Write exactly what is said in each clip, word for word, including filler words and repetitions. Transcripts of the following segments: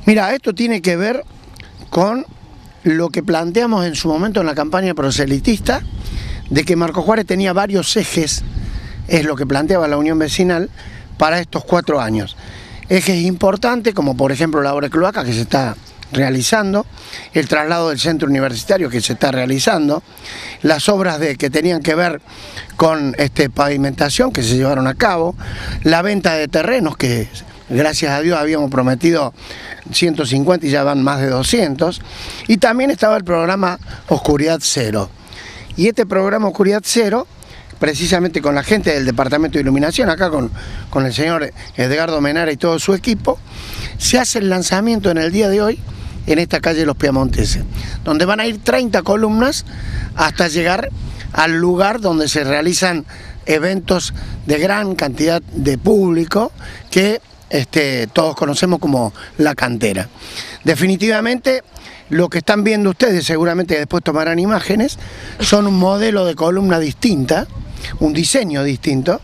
Mira, esto tiene que ver con lo que planteamos en su momento en la campaña proselitista, de que Marcos Juárez tenía varios ejes, es lo que planteaba la Unión Vecinal, para estos cuatro años. Ejes importantes, como por ejemplo la obra de cloaca que se está realizando, el traslado del centro universitario que se está realizando, las obras de, que tenían que ver con este, pavimentación que se llevaron a cabo, la venta de terrenos que gracias a Dios habíamos prometido ciento cincuenta y ya van más de doscientos, y también estaba el programa Oscuridad Cero. Y este programa Oscuridad Cero, precisamente con la gente del Departamento de Iluminación, acá con, con el señor Edgardo Menara y todo su equipo, se hace el lanzamiento en el día de hoy en esta calle Los Piamonteses, donde van a ir treinta columnas hasta llegar al lugar donde se realizan eventos de gran cantidad de público que este, todos conocemos como La Cantera. Definitivamente, lo que están viendo ustedes, seguramente después tomarán imágenes, son un modelo de columna distinta, un diseño distinto,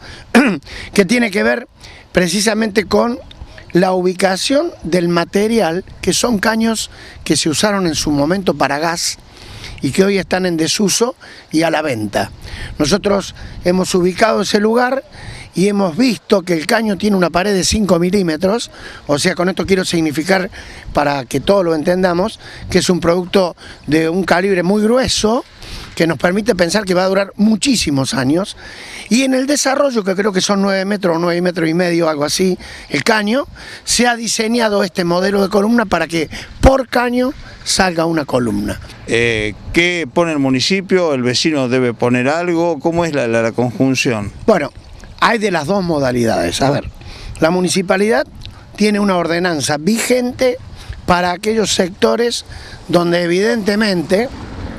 que tiene que ver precisamente con la ubicación del material, que son caños que se usaron en su momento para gas y que hoy están en desuso y a la venta. Nosotros hemos ubicado ese lugar y hemos visto que el caño tiene una pared de cinco milímetros, o sea, con esto quiero significar, para que todos lo entendamos, que es un producto de un calibre muy grueso, que nos permite pensar que va a durar muchísimos años, y en el desarrollo, que creo que son nueve metros o nueve metros y medio, algo así, el caño, se ha diseñado este modelo de columna para que por caño salga una columna. Eh, ¿Qué pone el municipio? ¿El vecino debe poner algo? ¿Cómo es la, la, la conjunción? Bueno, hay de las dos modalidades. A ver, la municipalidad tiene una ordenanza vigente para aquellos sectores donde evidentemente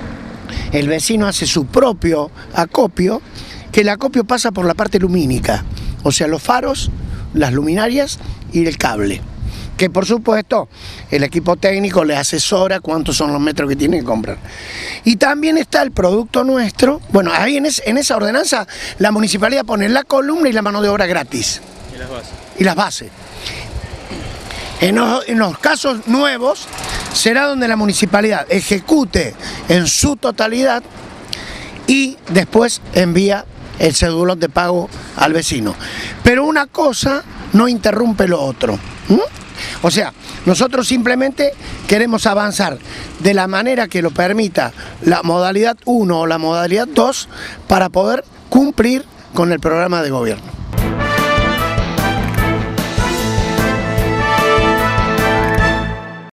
el vecino hace su propio acopio, que el acopio pasa por la parte lumínica, o sea, los faros, las luminarias y el cable, que por supuesto el equipo técnico le asesora cuántos son los metros que tiene que comprar. Y también está el producto nuestro. Bueno, ahí en, es, en esa ordenanza la municipalidad pone la columna y la mano de obra gratis. Y las bases. Y las bases. En los, en los casos nuevos será donde la municipalidad ejecute en su totalidad y después envía el cedulón de pago al vecino. Pero una cosa no interrumpe lo otro. ¿Mm? O sea, nosotros simplemente queremos avanzar de la manera que lo permita la modalidad uno o la modalidad dos para poder cumplir con el programa de gobierno.